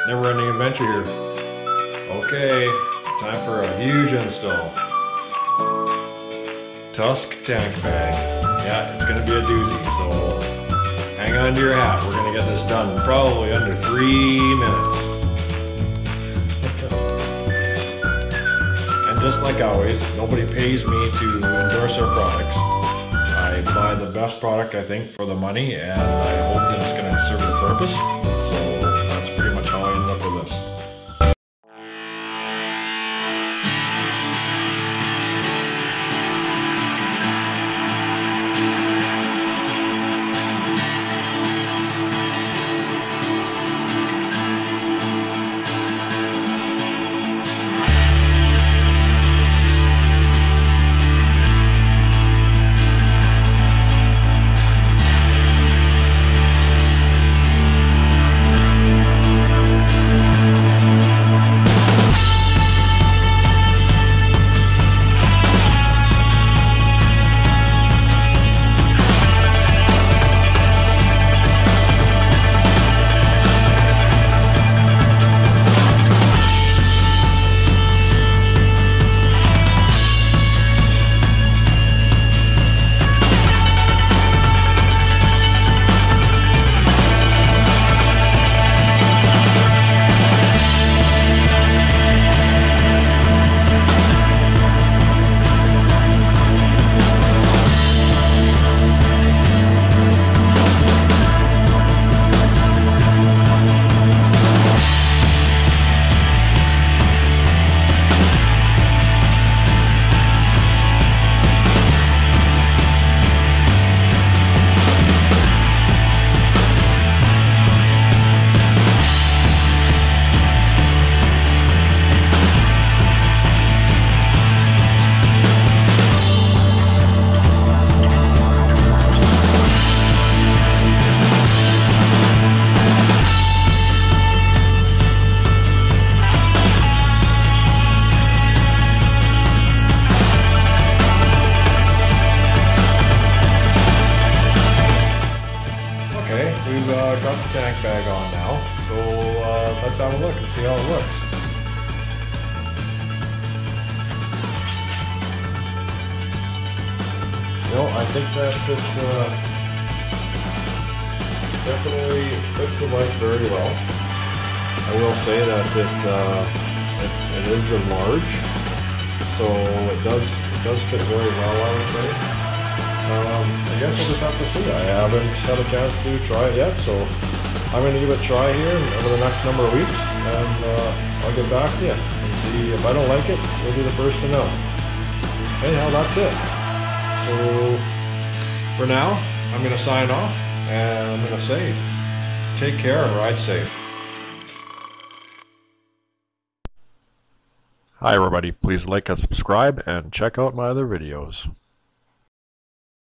never-ending adventure here. Okay, time for a huge install. Tusk tank bag. Yeah, it's gonna be a doozy, so hang on to your hat. We're gonna get this done probably under 3 minutes. And just like always, nobody pays me to endorse our products. I buy the best product, I think, for the money, and I hope that it's gonna serve the purpose. So that's pretty much how I ended up with this. We've got the tank bag on now, so let's have a look and see how it looks. You know, I think that this definitely fits the bike very well. I will say that it is a large, so it does fit very well, I would say. I guess we'll just have to see. I haven't had a chance to try it yet, so I'm going to give it a try here over the next number of weeks, and I'll get back to you and see if I don't like it. You'll be the first to know. Anyhow, that's it. So for now, I'm going to sign off, and I'm going to say, take care and ride safe. Hi everybody, please like and subscribe and check out my other videos.